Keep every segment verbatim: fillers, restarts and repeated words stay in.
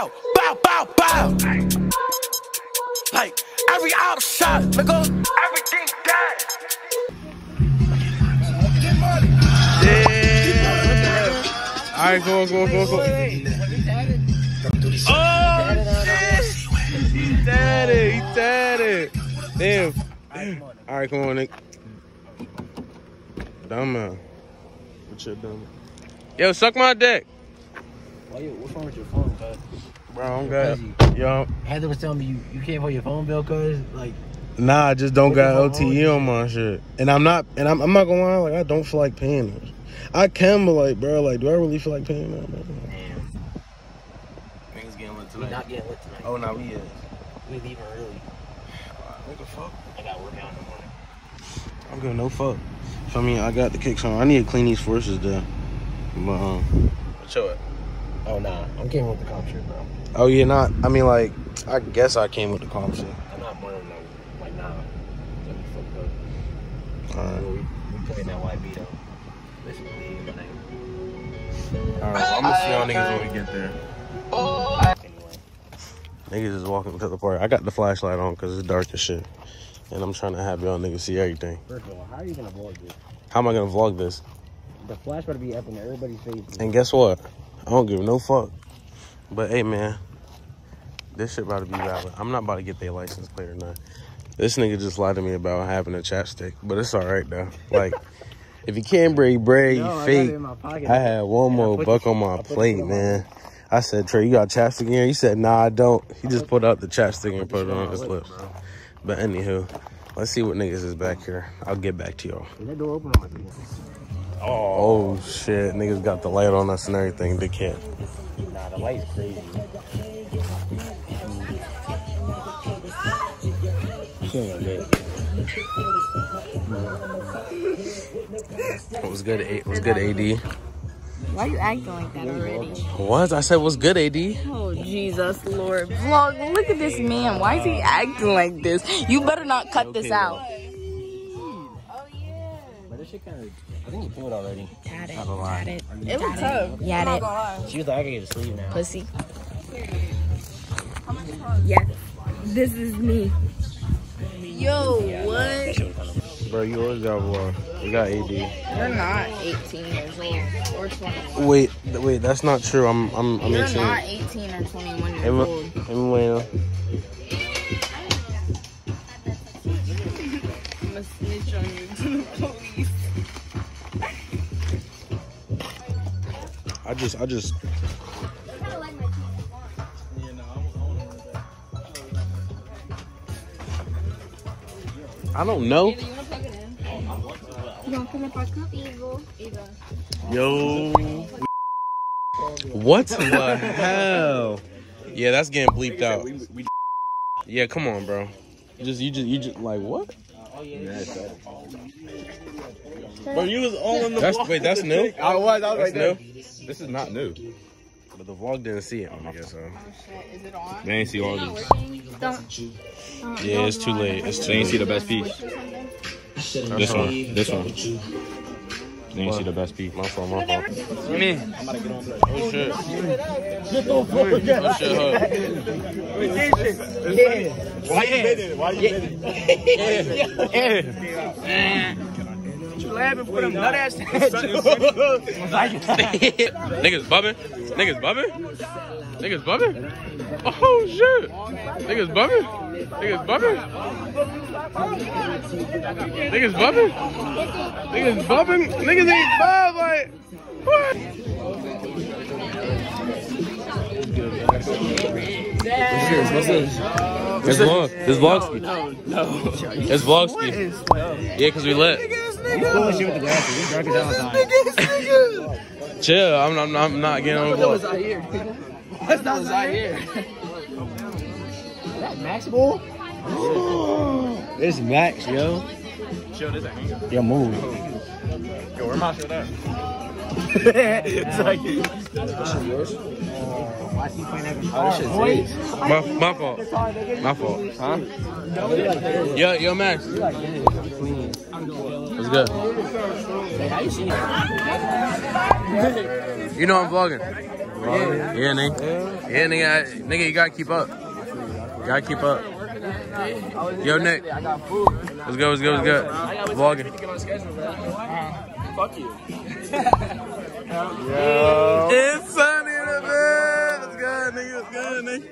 bow, bow, bow, bow. Like every out shot, nigga, everything dead. Yeah. All right, go on, go on, go on, go on. Oh, shit. He did it, he did it. Damn. All right, come on, Nick. Dumb man. What's your dumb? Yo, suck my dick. Why you, what's wrong with your phone, cuz? Bro, I'm good. Yo. Heather was telling me you, you can't pay your phone bill, cuz, like. Nah, I just don't got L T E on my shit. And I'm not, and I'm, I'm not gonna lie, like, I don't feel like paying this. I can, but like, bro, like, do I really feel like paying that, man? Damn. Niggas getting lit We not getting lit tonight. Oh, no, we is. We leaving early. What the fuck? I got work out in the morning. I'm good, no fuck. So, I mean, I got the kicks on. I need to clean these forces though. But, um, show it. Oh, nah. I'm came with the comp shit, bro. Oh, yeah, not, I mean, like, I guess I came with the comp shit. I'm not more than like, like nah. Let me fuck up. Alright. We, we playing that Y B though. Listen to me, but I. Alright, well, I'm gonna see y'all niggas when we get there. Anyway. Niggas is walking to the park. I got the flashlight on because it's dark as shit. And I'm trying to have y'all niggas see everything. First of all, how are you gonna vlog this? How am I gonna vlog this? The flash better be up in everybody's face. And guess what? I don't give no fuck. But hey, man, this shit about to be valid. I'm not about to get their license plate or not. This nigga just lied to me about having a chapstick, but it's all right though. Like, if you can't break bread, you no, fake. I, I had one more buck on my plate, man. I said, Trey, you got chapstick in here? He said, nah, I don't. He just pulled out the chapstick and put it on his lips. But anywho, let's see what niggas is back here. I'll get back to y'all. Is that door open on my door? Oh, shit. Niggas got the light on us and everything. They can't. Nah, the light's crazy. What's good, A- what's good, A D? Why are you acting like that already? What? I said, what's good, A D? Oh, Jesus, Lord. Vlog, look at this man. Why is he acting like this? You better not cut this out. Oh, yeah. But this shit kind of, I think you peeled already. Tat it, Not gonna lie. tat it. It was tough. Yat it. She was like, I can get a sleeve now. Pussy. Yeah. This is me. Yo, what? Bro, you always got vlog. We got A D. You're not eighteen years old or twenty-one. Wait, wait, that's not true. I'm, I'm, I'm You're eighteen. not eighteen or twenty-one years I'm, old. I'm bueno. I'm gonna snitch on you to the police. I just, I just. I don't know. You wanna plug it in? You gonna fill up our cup, Evil? Yo. What the hell? Yeah, that's getting bleeped out. Yeah, come on, bro. You just, you just, you just, like, what? Bro, you was all in the That's, vlog. wait, that's new? I was, I was That's right there. new? This is not new. But the vlog didn't see it, I guess so. Oh shit, is it on? They ain't see all this. Don't. Yeah, it's too late. It's too They ain't see late. the best piece. This one, this one. They ain't see the best piece. My fault, my fault. Me. Oh shit. Oh shit, huh? Why you been it? Why you been it? Laughing for them nut ass Niggas bumming? Niggas bumming? Niggas bumming? Oh shit! Niggas bumming? Niggas bumming? Niggas bumming? Niggas bumming? Niggas ain't five, like, what? What's this? This vlog. This vlogski. No, no. It's vlogski. Yeah, cause we lit. You doing shit with the glasses. You drunk as hell time. Chill. I'm, I'm, I'm not getting on the vlog. What's that was out here? Is that Max Bull? It's Max, yo. Chill, this ain't hanging. Yo, move. Yo, where my shit at? It's like, why is he playing that guitar? My, my fault. My fault. Huh? Yo, yo, Max. What's good? How you see You know I'm vlogging. Yeah, yeah nigga. Yeah, nigga. Nigga, you gotta keep up. You gotta keep up. Yo, Nick. What's good, what's good, what's good? Vlogging. Fuck you. Yo. It's sunny in the bed. What's good, nigga? What's good, nigga?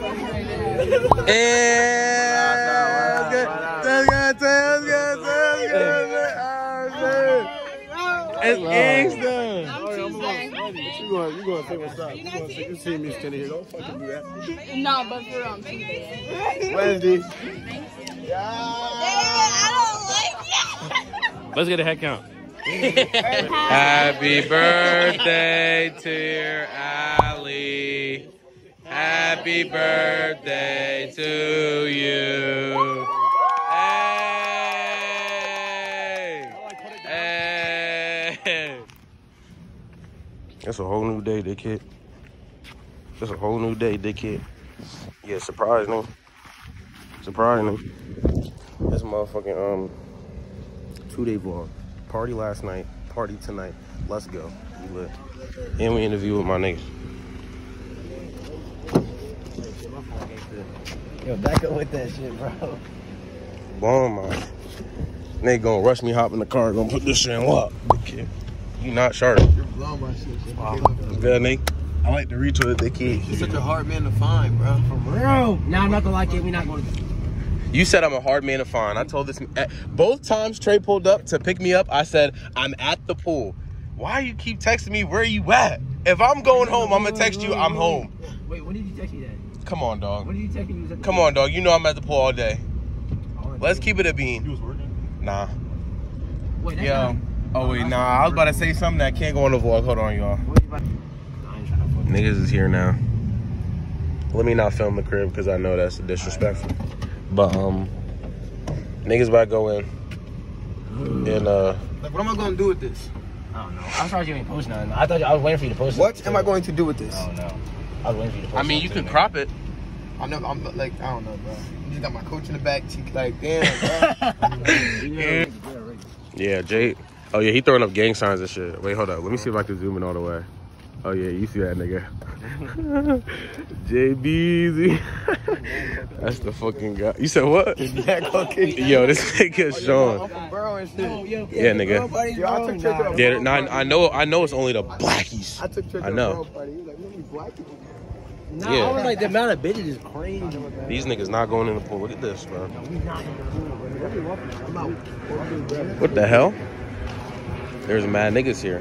Yeah. What's good? What's good, what's good, what's good, what's good? It's gangsta. You going, you going to take a shot. You going to take, you see me standing here. Don't fucking do that. No, but for um, Tuesday. Wednesday. I don't like it. Let's get a head count. Happy birthday to your Ali. Happy birthday to you. Hey. Hey. It's a whole new day, dickhead. It's a whole new day, dickhead. Yeah, surprise me. Surprise me. This motherfucking um two-day vlog. Party last night, party tonight. Let's go. We lit. And we interview with my niggas. Yo, back up with that shit, bro. Blowing my. Nigga gonna rush me, hop in the car, gonna put this shit in lock. Dickhead. You not sharp. You're blowing my shit. shit. Wow. Good, Nick. I like to reach with the kid. You're such a hard man to find, bro. For real. Nah, I'm not gonna like it. We're not going to. You said I'm a hard man to find. I told this both times Trey pulled up to pick me up. I said I'm at the pool. Why you keep texting me? Where you at? If I'm going home, I'm gonna text you. I'm home. Wait, when did you text me that? Come on, dog. When did you text me? You Come on, dog. You know I'm at the pool all day. Let's keep it a bean. You was working? Nah. Wait, that's Yo. not... Oh wait, nah. I was about to say something that can't go on the vlog. Hold on, y'all. Niggas is here now. Let me not film the crib because I know that's disrespectful. But um, niggas about to go in. And uh, like, what am I gonna do with this? I don't know. I'm sorry you ain't post nothing. I thought you, I was waiting for you to post. What it. am I going to do with this? I don't know. I was waiting for you to post. I mean, you can something. crop it. I'm never. I'm like. I don't know, bro. You just got my coach in the back. She like, damn, bro. Yeah. Yeah, Jay. Oh yeah, he throwing up gang signs and shit. Wait, hold up. Let me see if I can zoom in all the way. Oh yeah, you see that nigga. J B Z. That's the fucking guy. You said what? Yo, this nigga Sean. Yeah, nigga. Yo, I took Trey to the Yeah, nah, I know. I know it's only the blackies. I took Trey to I the know. party. He was like, "What black people?" Nah, Yeah. I was like, the amount of bitches is crazy. These niggas not going in the pool. Look at this, bro. We not in the pool. I'm out. What the hell? There's mad niggas here.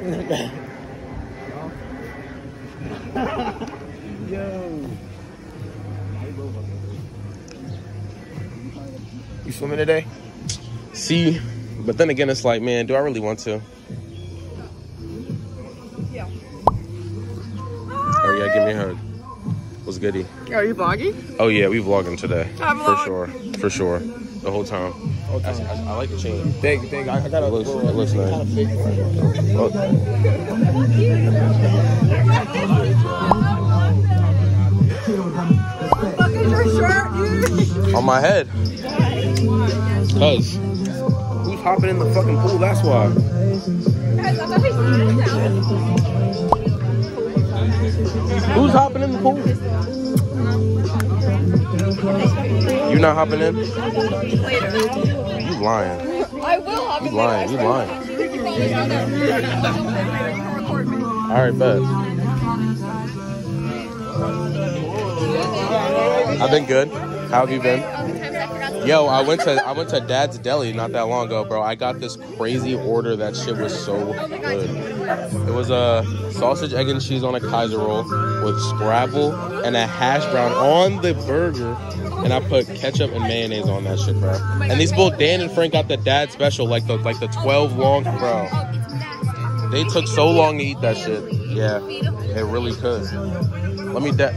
Yo. You swimming today? See, but then again, it's like, man, do I really want to? Yeah. Oh yeah, give me a hug. What's goody? Are you vlogging? Oh yeah, we vlogging today. I For vlog. sure, for sure. The whole time. I, I, I like the chain. Thank you, thank you. I, I got It a looks, little, it looks nice. kind of fake one. Oh. On my head. Cuz. Who's hopping in the fucking pool? That's why. Who's hopping in the pool? You not hopping in? You lying. I will hop You in lying. You lying. lying. Alright, bet. I've been good. How have you been? Yo, I went to I went to Dad's Deli not that long ago, bro. I got this crazy order. That shit was so good. It was a sausage, egg, and cheese on a Kaiser roll with Scrabble and a hash brown on the burger. And I put ketchup and mayonnaise on that shit, bro. And these both Dan and Frank got the Dad special, like the like the twelve long, bro. They took so long to eat that shit. Yeah, it really could. Let me da-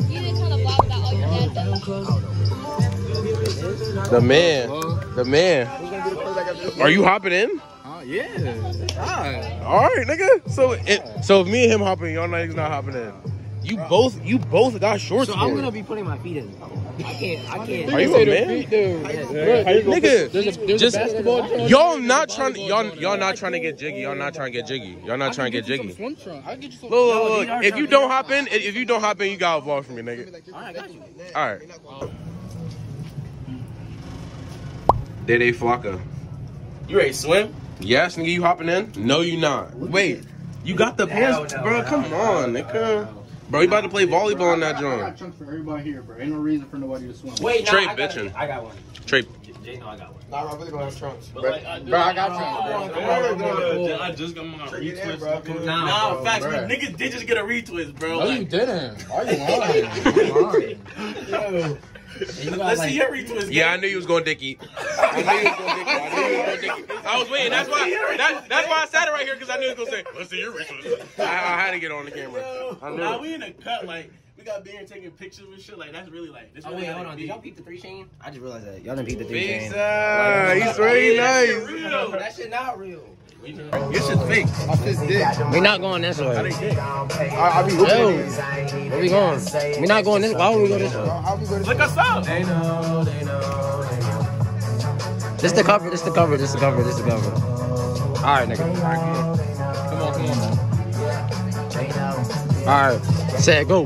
The man, the man. Are you hopping in? Uh, yeah. Right. All right, nigga. So, it, so if me and him hopping, y'all niggas not hopping in. You both, you both got shorts. So for I'm it. gonna be putting my feet in. I can't. Are you a man? Nigga, just y'all not trying to y'all y'all not trying to get jiggy. Y'all not trying to get jiggy. Y'all not trying to get jiggy. Look, look, look. If you don't hop in, if you don't hop in, you got a vlog from me, nigga. Alright, got you. All right. Dede Flocka. You ready to swim? Yes, nigga, you hopping in? No, you not. Wait, you got the pants, bro? Come on, nigga. Bro, you about to play volleyball in that I joint. got chunks for everybody here, bro. Ain't no reason for nobody to swim. Wait, Trey no, I got, bitching. I got one. Trey. Jay, no, I got one. Nah, I really gonna have trunks. But Bro, like, I bro, I got trunks, bro. I just got my retwist. Nah, Nah, bro, facts. bro. Niggas did just get a retwist, bro. No, you Like, didn't. Why are you lying? let's see your retwist. Yeah, I knew you was going dicky. I knew you was going dicky. I knew you was going dicky. I was waiting. That's why. That, that's why I sat it right here because I knew he was gonna say, "Let's see your retwist." I, I had to get on the camera. I knew. Nah, it. we in a cut. Like, we got being taking pictures and shit. Like, that's really like. This Oh, really wait, hold like on. big. Did y'all peep the three chain? I just realized that. Y'all didn't peep the three chain. Pizza. He's really nice. Real. That shit not real. This shit's fake. I fist dick. We not going this way. I, I be looking Yo, at these. where we going? We not going this. Why would we go this way? How we go to Look us up. This the cover. This the cover. This the cover. This the cover. All right, nigga. Come on, come on. All right, say it, go.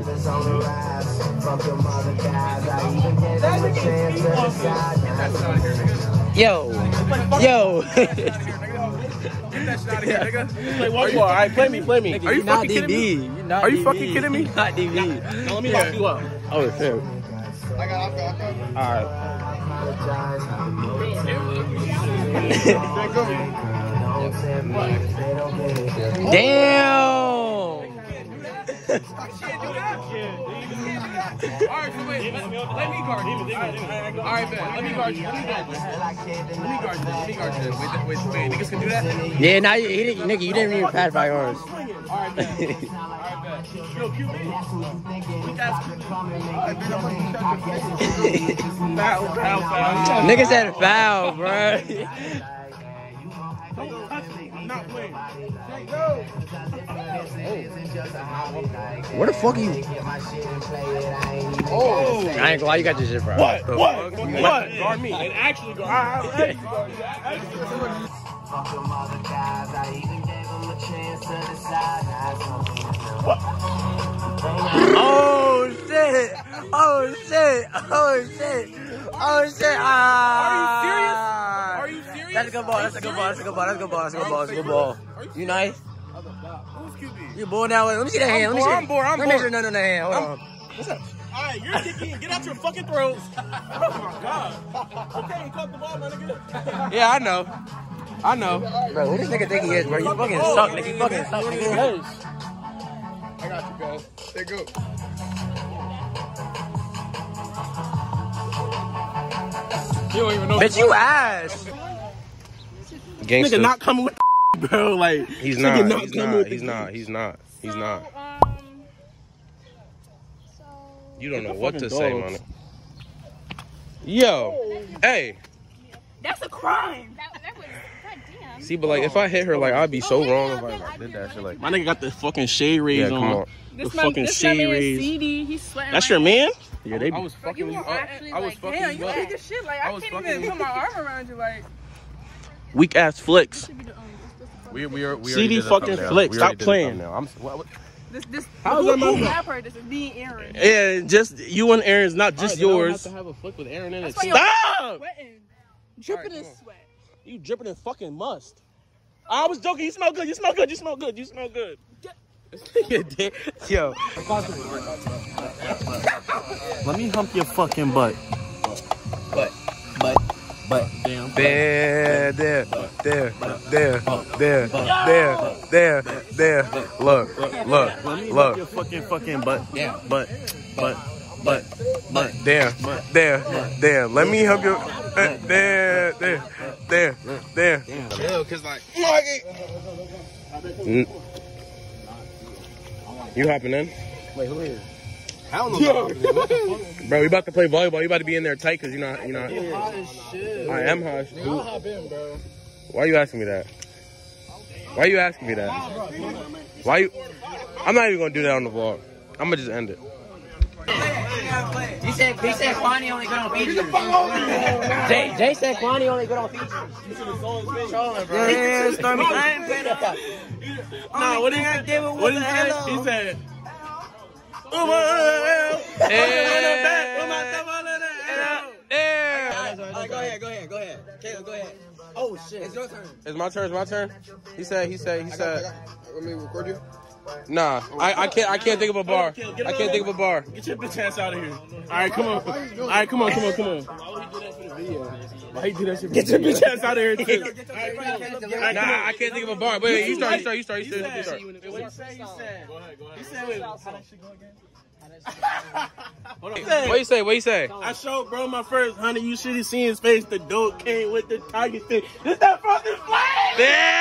Yo, yo. Play one more. All right, play me, play me. Are you fucking kidding me? Are you fucking kidding me? Not D B. Now let me lock you up. Oh shit. I got, I got, I got. All right. Damn. Alright, so wait, let, let me guard you. Alright, man, let me guard you. Let me guard you. Let me guard you. Let me guard you. Wait, wait, wait, niggas can do that? Yeah, now you, he didn't, nigga, you didn't even pass by yours. Alright, man. Alright, man. Yo, Q B. Weak ass Q B. Foul, foul, foul. Nigga said foul, bro. I'm not playing. Where the fuck are you? Oh. I ain't gonna lie, you got this shit, bro. What? What? What? Guard me. And actually guard me. I actually guard you. Actually. Oh shit! Oh shit! Oh shit! Oh shit! Ah! Are you serious? Are you serious? That's a good ball. That's a good ball. That's a good ball. That's a good ball. That's a good ball. That's a good ball. You nice? Who's Q B? You ball now. Let me see that hand. Let me see. I'm bored, I'm Let me bored. see. No, no, no, hand. Hold on. What's up? Alright, you're kicking. Get out your fucking throats. Oh my god. Okay, you caught the ball, my nigga. Yeah, I know. I know. Bro, who this nigga think he is, bro? You fucking suck, nigga. You fucking suck, nigga. I got you, guys. There you go. You don't even know. Bitch, you ass. Gangster. Nigga not coming with the bro. Like, He's nigga not. He's coming not. with He's the- not. He's not. He's not. Um, so You don't know the what to fucking say, dogs. man. Yo, hey. that's a crime. That, that was goddamn. See, but like, if I hit her, like, I'd be so wrong if I like, did that shit. Like, My nigga got the fucking shade rays yeah, on. come on. This the my, fucking this my shade man rays. C D. He's sweating. That's right your man? Yeah, they. I was But you fucking you were up. actually I was like, fucking damn, you you up. big as shit. Like, I I, was can't fucking even you put my arm around you. Like, Weak ass flicks. should be the, um, this, this, We we are we C D already did the fucking thumbnail. flick, We stop already did the playing. thumbnail. I'm what, what? this, this. How's who, that my who fault? have her? This is me and Aaron. Yeah, just you and Aaron's not just yours. Have to have a flick with Aaron in it. That's why you're Stop! sweating, dripping in come on. sweat. You dripping in fucking must. I was joking. You smell good. You smell good. You smell good. You smell good. Yo, Let me hump your fucking butt. But, but, but, Damn. there, there, there, there, there, there, there, there. Look, look, Let me hump your look. fucking fucking butt. Yeah. Butt. Butt. Butt. Butt. There, there, there. Let me help you. Uh, There, there, there, there. Yo, cause like, N- You hopping in? wait, who is? I don't know. Bro, we about to play volleyball. You about to be in there tight because you know, you know. I am hot. as shit. Why are you asking me that? Why are you asking me that? Why you? I'm not even gonna do that on the vlog. I'm gonna just end it. He said, he said Kwani only good on features. Jay, Jay said Kwani only good on features. Yeah, Stormy. I ain't playing that. Nah, what did he say? What did he say? He said, Alright, go ahead, go ahead, go ahead. Caleb, go ahead. Oh shit. It's your turn. It's my turn, it's my turn. He said, he said, he said. Let me record you. Nah, I, I can't I can't think of a bar. I can't think of a bar. Get your bitch ass out of here. All right, come on. All right, come on, come on, come on. Why he do that shit? Get your bitch ass out of here too. Nah, I can't think of a bar. Wait, you start, you start, you start, you start. You start. What you say? You said. Go ahead, go ahead. You said, wait. What you say? What you say? I showed bro my first honey. You should have seen his face. The dope came with the target thing. This that fucking flag. Yeah.